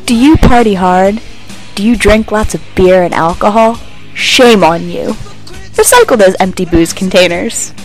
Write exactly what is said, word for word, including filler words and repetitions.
Do you party hard? Do you drink lots of beer and alcohol? Shame on you. Recycle those empty booze containers.